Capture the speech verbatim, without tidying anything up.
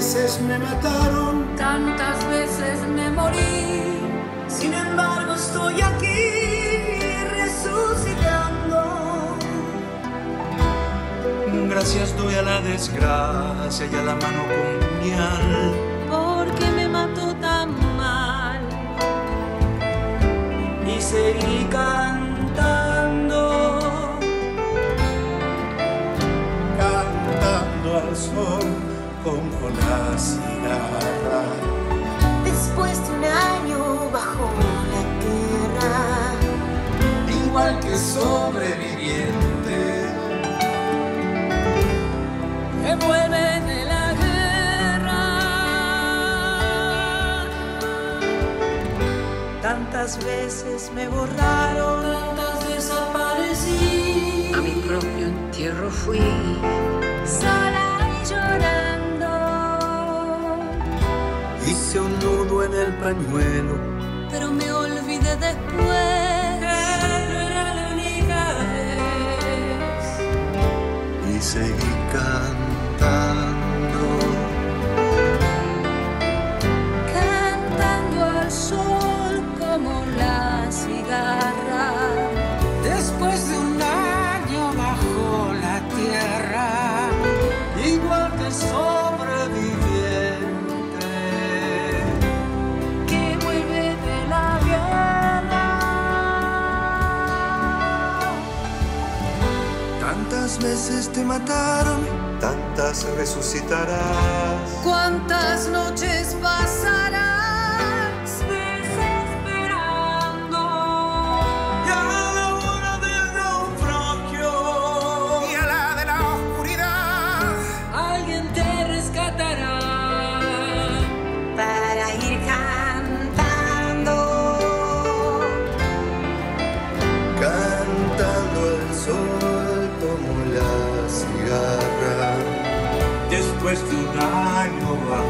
veces me mataron, tantas veces me morí. Sin embargo estoy aquí resucitando. Gracias doy a la desgracia y a la mano con puñal, porque me mató tan mal. Y seguí cantando, cantando al sol como la cigarra. Después de un año bajo la tierra, Igual que sobreviviente, Que vuelve de la guerra. tantas veces me borraron, Tantas desaparecí. A mi propio entierro fui. Sola y llorando. hice un nudo en el pañuelo, Pero me olvidé después. no era la única vez. y seguí cantando, Cantando al sol como la cigarra. Después de un año bajo la tierra, igual que sobreviviente. Que vuelve de la guerra. Tantas veces te mataron, tantas resucitarás. ¿Cuántas noches pasarás desesperando? Y a la hora del naufragio, y a la de la oscuridad, Alguien te rescatará. para ir cantando, cantando al sol como la cigarra. Después de un año bajo